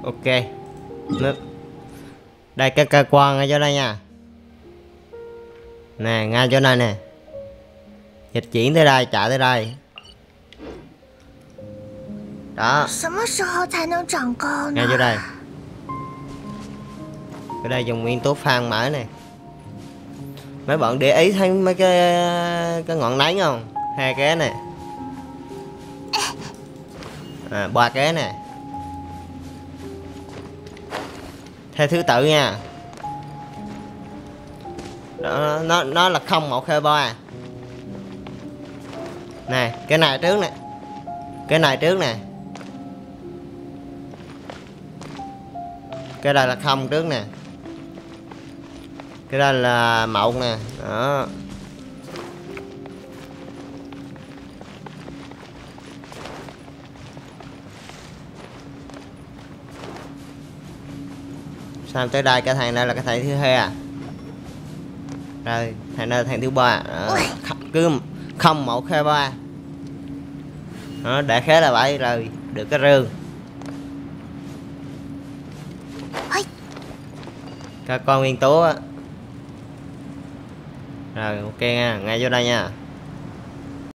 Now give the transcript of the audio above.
Ok. Đây cái cơ quan ở chỗ đây nha. Nè, ngay chỗ này nè. Dịch chuyển tới đây, chạy tới đây. Đó. Ngay chỗ đây. Cái đây dùng nguyên tố phan mở nè. Mấy bạn để ý thấy mấy cái ngọn nến không? Hai cái nè. Ba cái nè. Theo thứ tự nha. Đó, nó là 0 1 2 3. Nè, cái này trước nè. Cái này trước nè. Cái đây là 0 trước nè. Cái đây là 1 nè. Đó. Xong tới đây cái thằng này là cái thằng thứ hai à. Rồi thằng này là thằng thứ ba. Cứ 0 1 2 3. Đó, đại khái là vậy rồi, được cái rương. Các con nguyên tố á. Rồi ok nha, ngay vô đây nha.